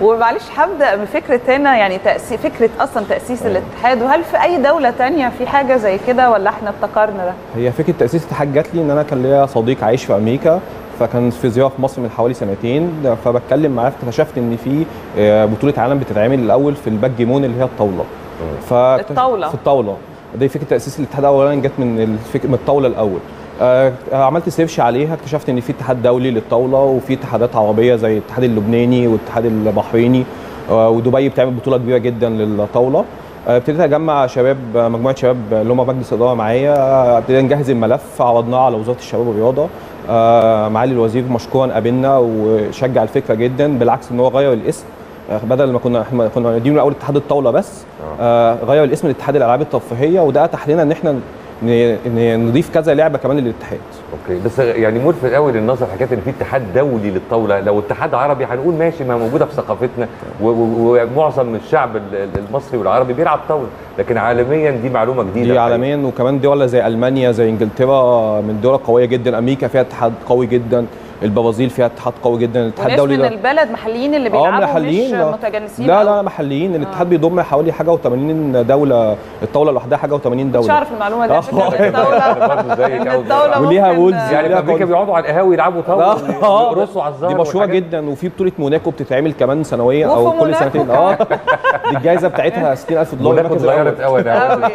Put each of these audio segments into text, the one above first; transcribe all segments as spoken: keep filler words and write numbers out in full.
ومعلش هبدا بفكره هنا، يعني تأسيس فكره اصلا تاسيس أيوة. الاتحاد، وهل في اي دوله ثانيه في حاجه زي كده ولا احنا ابتكرنا ده؟ هي فكره تاسيس الاتحاد جات لي ان انا كان ليا صديق عايش في امريكا، فكان في زياره في مصر من حوالي سنتين، فبتكلم معاه اكتشفت ان في بطوله عالم بتتعمل الاول في الباك جيمون اللي هي الطاوله. الطاوله في الطاوله دي فكره تاسيس الاتحاد اولا جت من الفكره من الطاوله الاول. آه عملت سيرش عليها، اكتشفت ان في اتحاد دولي للطاوله وفي اتحادات عربيه زي الاتحاد اللبناني والاتحاد البحريني، آه ودبي بتعمل بطوله كبيره جدا للطاوله. آه ابتديت اجمع شباب، مجموعه شباب اللي هم مجلس اداره معايا، ابتدينا نجهز الملف، عرضناه على وزاره الشباب والرياضه. آه معالي الوزير مشكورا قابلنا وشجع الفكره جدا، بالعكس ان هو غير الاسم، بدل ما كنا احنا كنا دي من اول اتحاد الطاوله بس، آه غير الاسم لاتحاد الالعاب الترفيهيه، وده اتاح لنا ان احنا نضيف كذا لعبه كمان للاتحاد. اوكي، بس يعني ملفت قوي للنظر حكايه ان في اتحاد دولي للطاوله. لو اتحاد عربي هنقول ماشي، ما موجوده في ثقافتنا ومعظم الشعب المصري والعربي بيلعب طاوله، لكن عالميا دي معلومه جديده. دي عالميا، وكمان دول زي المانيا زي انجلترا من دول قويه جدا، امريكا فيها اتحاد قوي جدا، البرازيل فيها اتحاد قوي جدا. الاتحاد الدولي ده من البلد محليين اللي بيلعبوا مش متجانسين؟ لا لا محليين. الاتحاد بيضم حوالي حاجه وثمانين دوله، الطاوله لوحدها حاجه وثمانين دوله. مش عارف المعلومه دي. الطاوله وليها وولز، يعني امريكا بيقعدوا على القهاوي يلعبوا طاوله ويرقصوا على الزهر. دي مشهوره جدا، وفي بطوله موناكو بتتعمل كمان سنويا او كل سنتين. اه دي الجائزه بتاعتها ستين ألف دولار. موناكو اتغيرت قوي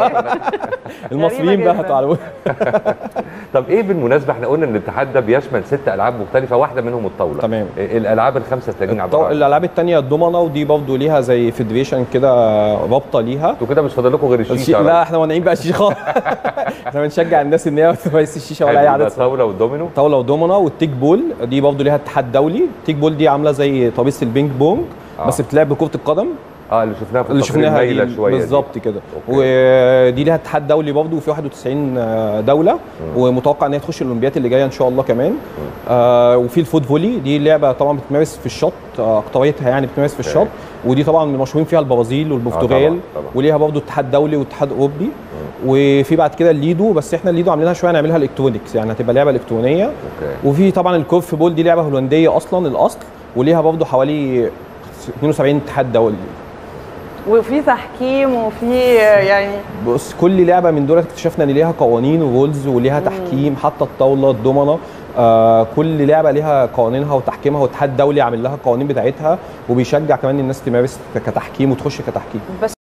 المصريين بقى على. طب ايه بالمناسبه، احنا قلنا ان الاتحاد ده بيشمل ست العاب مختلفه، واحده منهم الطاوله. تمام. الالعاب الخمسه التانيين عباره عن الالعاب الثانيه الضمنه، ودي برضه ليها زي فيدريشن كده رابطه ليها. انتوا كده مش فاضل لكم غير الشيشه؟ لا احنا مانعين بقى الشيشه خالص. احنا بنشجع الناس ان هي ما تمارسش الشيشه ولا اي عدد. طاوله والدومينو. طاوله ودومنه والتيك بول، دي برضه ليها اتحاد دولي. التيك بول دي عامله زي طابيس البينج بونج، آه. بس بتلعب بكره القدم. اه اللي شفناها في اللي شفناها دي شويه بالظبط كده. ودي ليها اتحاد دولي برضه، وفي واحد وتسعين دوله، م. ومتوقع ان هي تخش الاولمبياد اللي جايه ان شاء الله كمان. آه وفي الفوت فولي، دي لعبه طبعا بتمارس في الشط، اكتريتها يعني بتمارس في الشط، ودي طبعا مشهورين فيها البرازيل والبرتغال. آه طبعًا طبعًا. وليها برضه اتحاد دولي واتحاد اوروبي. م. وفي بعد كده الليدو، بس احنا الليدو عاملينها شويه نعملها الكترونكس، يعني هتبقى لعبه الكترونيه. أوكي. وفي طبعا الكورف بول، دي لعبه هولنديه اصلا الاصل، وليها برضه حوالي اثنين وسبعين اتحاد دولي. وفي تحكيم وفي يعني بص، كل لعبه من دول اكتشفنا ان ليها قوانين ورولز وليها تحكيم، حتى الطاوله الضمنه آه كل لعبه ليها قوانينها وتحكيمها، واتحاد دولي عامل لها القوانين بتاعتها، وبيشجع كمان الناس تمارس كتحكيم وتخش كتحكيم. بس